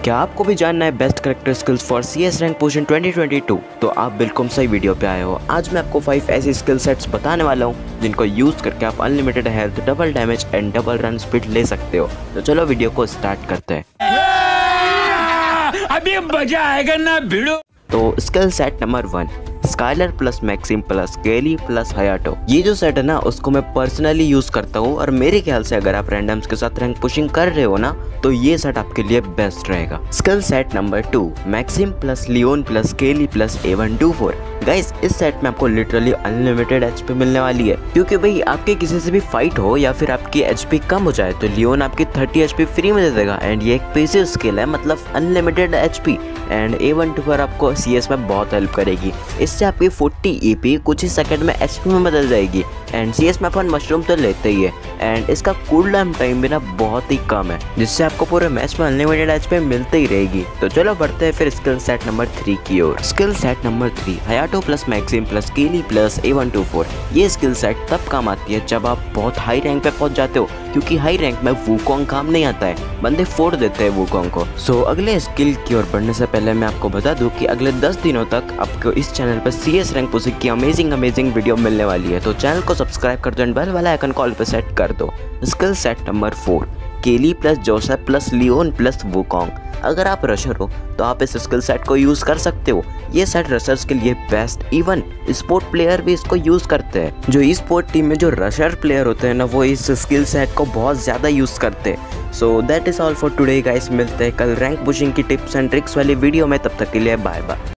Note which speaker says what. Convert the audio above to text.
Speaker 1: क्या आपको भी जानना है best character skills for CS rank pushing 2022? तो आप बिल्कुल सही वीडियो पे आए हो। आज मैं आपको 5 ऐसे स्किल सेट्स बताने वाला हूँ जिनको यूज़ करके आप unlimited health, double damage and double run speed ले सकते हो। तो चलो वीडियो को स्टार्ट करते हैं।
Speaker 2: अभी मजा आएगा ना भिड़ो।
Speaker 1: तो skill set number 1, Skyler plus Maxim plus Kelly plus Hayato. ये जो सेट है ना उसको मैं पर्सनली यूज करता हूँ और मेरे ख्याल से अगर आप रैंडम्स के साथ रैंक पुशिंग कर रहे हो ना तो ये सेट आपके लिए बेस्ट रहेगा। Skill set number 2, Maxim plus Leon plus Kelly plus A124। Guys इस सेट में आपको लिटरली अनलिमिटेड HP मिलने वाली है, क्योंकि भाई आपके किसी से भी फाइट हो या फिर आपकी HP कम हो जाए तो लियोन आपकी 30 HP फ्री में दे देगा। एंड ये एक पैसिव स्किल है, मतलब अनलिमिटेड HP। एंड A124 आपको CS में बहुत हेल्प करेगी। इससे आपकी 40 EP कुछ ही सेकंड में HP में बदल जाएगी। एंड CS में अपन मशरूम तो लेते ही है एंड इसका कूल डाउन टाइम भी ना बहुत ही कम है, जिससे आपको पूरे मैच में अनलिमिटेड HP मिलती ही रहेगी। तो चलो बढ़ते हैं फिर स्किल सेट नंबर 3 की ओर। Skill set number 3, Hayato plus Maxim plus Kelly plus A124। ये स्किल सेट तब काम आती है जब आप बहुत हाई रैंक पे पहुंच जाते हो, क्योंकि हाई रैंक में वुकोंग काम नहीं आता है, बंदे फोड़ देते हैं वुकोंग को। सो अगले स्किल की ओर बढ़ने से पहले मैं आपको बता दूं कि अगले 10 दिनों तक आपको इस चैनल पर CS रैंक पुशिंग की अमेजिंग वीडियो मिलने वाली है। तो चैनल को सब्सक्राइब कर दो एंड बेल वाला आइकन कॉल पे सेट कर दो। Skill set number 4, Kelly plus Joseph plus Leon plus Wukong. अगर आप रशर हो तो आप इस स्किल सेट को यूज़ कर सकते हो। ये सेट रशर्स के लिए बेस्ट, इवन स्पोर्ट प्लेयर भी इसको यूज़ करते हैं। जो ई स्पोर्ट टीम में जो रशर प्लेयर होते हैं ना वो इस स्किल सेट को बहुत ज़्यादा यूज़ करते हैं। So that is all for today guys. मिलते हैं कल रैंक पुशिंग की टिप्स एंड ट्रिक्स वाली वीडियो में, तब तक के लिए बाय बाय।